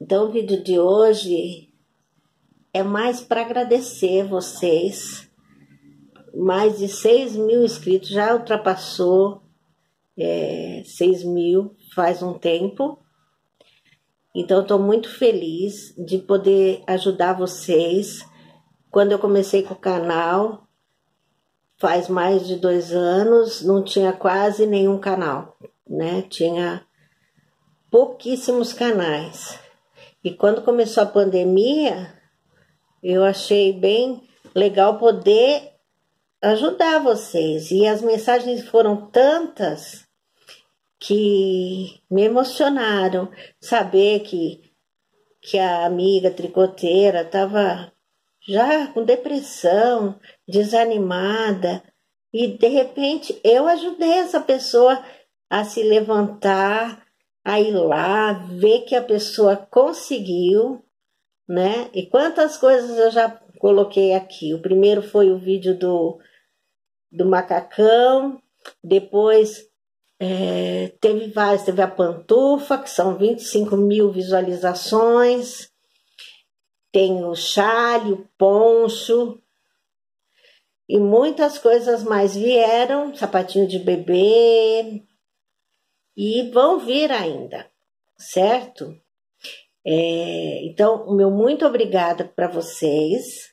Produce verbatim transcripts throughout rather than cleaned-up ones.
Então, o vídeo de hoje é mais para agradecer vocês. Mais de seis mil inscritos, já ultrapassou é, seis mil faz um tempo. Então, estou muito feliz de poder ajudar vocês. Quando eu comecei com o canal, faz mais de dois anos, não tinha quase nenhum canal, né? Tinha pouquíssimos canais. E quando começou a pandemia, eu achei bem legal poder ajudar vocês. E as mensagens foram tantas que me emocionaram. Saber que, que a amiga tricoteira estava já com depressão, desanimada. E de repente eu ajudei essa pessoa a se levantar, a ir lá, ver que a pessoa conseguiu, né? E quantas coisas eu já coloquei aqui. O primeiro foi o vídeo do, do macacão, depois é, teve vários, teve a pantufa, que são vinte e cinco mil visualizações, tem o chale, o poncho, e muitas coisas mais vieram, sapatinho de bebê, e vão vir ainda, certo? É, então, o meu muito obrigada para vocês,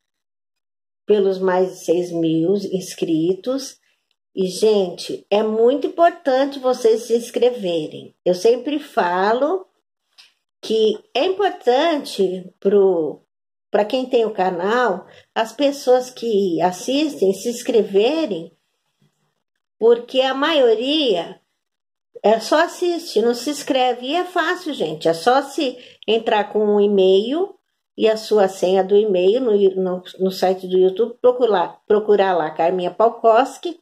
pelos mais de seis mil inscritos. E, gente, é muito importante vocês se inscreverem. Eu sempre falo que é importante para quem tem o canal, as pessoas que assistem se inscreverem, porque a maioria é só assiste, não se inscreve. E é fácil, gente. É só se entrar com um e-mail e a sua senha do e-mail no, no, no site do YouTube, procurar, procurar lá Carminha Palkowski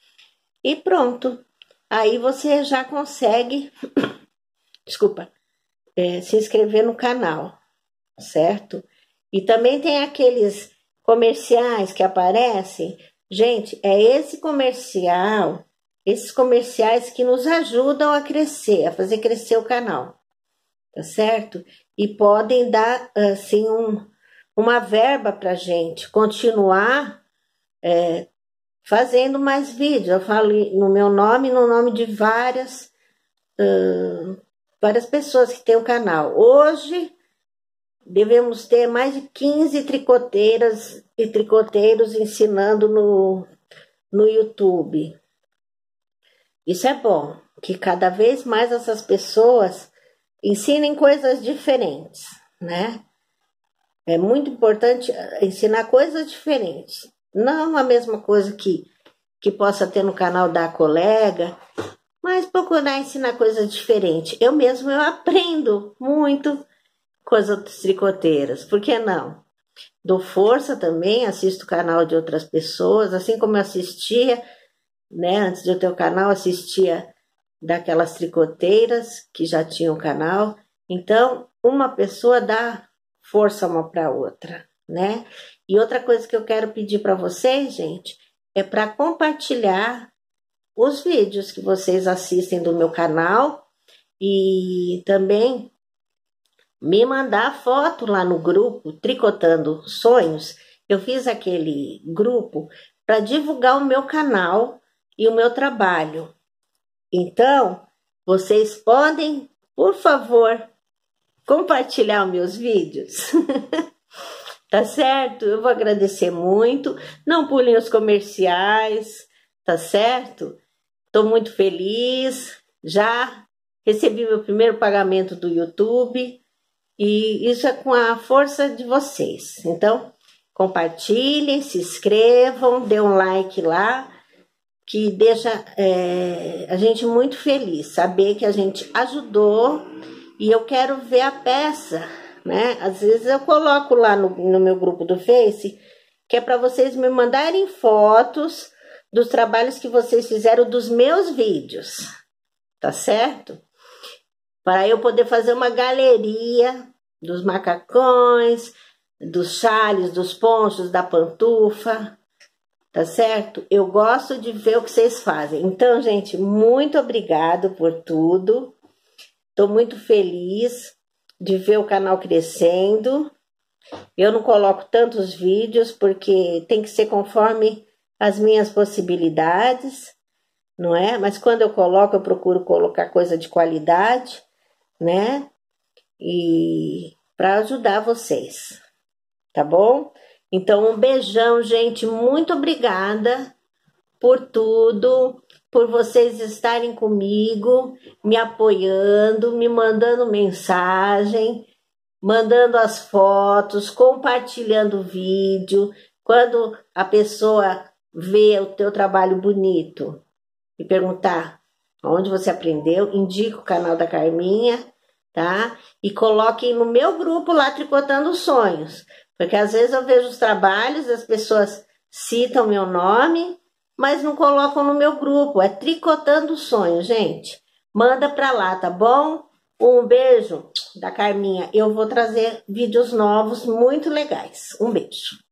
e pronto. Aí você já consegue, desculpa, é, se inscrever no canal, certo? E também tem aqueles comerciais que aparecem. Gente, é esse comercial... Esses comerciais que nos ajudam a crescer, a fazer crescer o canal, tá certo? E podem dar, assim, um, uma verba pra gente continuar é, fazendo mais vídeos. Eu falo no meu nome, no nome de várias, uh, várias pessoas que têm o canal. Hoje, devemos ter mais de quinze tricoteiras e tricoteiros ensinando no, no YouTube. Isso é bom, que cada vez mais essas pessoas ensinem coisas diferentes, né? É muito importante ensinar coisas diferentes. Não a mesma coisa que, que possa ter no canal da colega, mas procurar ensinar coisas diferentes. Eu mesmo eu aprendo muito com as outras tricoteiras, por que não? Dou força também, assisto o canal de outras pessoas, assim como eu assistia... Né? Antes de eu ter o canal, assistia daquelas tricoteiras que já tinham canal. Então, uma pessoa dá força uma para outra, né? E outra coisa que eu quero pedir para vocês, gente, é para compartilhar os vídeos que vocês assistem do meu canal e também me mandar foto lá no grupo Tricotando Sonhos. Eu fiz aquele grupo para divulgar o meu canal e o meu trabalho. Então, vocês podem, por favor, compartilhar os meus vídeos. Tá certo? Eu vou agradecer muito. Não pulem os comerciais, tá certo? Tô muito feliz. Já recebi meu primeiro pagamento do YouTube. E isso é com a força de vocês. Então, compartilhem, se inscrevam, dê um like lá, que deixa é, a gente muito feliz, saber que a gente ajudou. E eu quero ver a peça, né? Às vezes eu coloco lá no, no meu grupo do Face, que é para vocês me mandarem fotos dos trabalhos que vocês fizeram dos meus vídeos, tá certo? Para eu poder fazer uma galeria dos macacões, dos chales, dos ponchos, da pantufa, tá certo? Eu gosto de ver o que vocês fazem. Então, gente, muito obrigado por tudo. Tô muito feliz. de ver o canal crescendo. Eu não coloco tantos vídeos porque tem que ser conforme as minhas possibilidades, não é? Mas quando eu coloco, eu procuro colocar coisa de qualidade, né? E para ajudar vocês, tá bom? Então, um beijão, gente. Muito obrigada por tudo, por vocês estarem comigo, me apoiando, me mandando mensagem, mandando as fotos, compartilhando o vídeo. Quando a pessoa vê o teu trabalho bonito e perguntar onde você aprendeu, indica o canal da Carminha, tá? E coloquem no meu grupo lá, Tricotando Sonhos. Porque às vezes eu vejo os trabalhos, as pessoas citam meu nome, mas não colocam no meu grupo. É Tricotando Sonhos, gente. Manda pra lá, tá bom? Um beijo da Carminha. Eu vou trazer vídeos novos muito legais. Um beijo.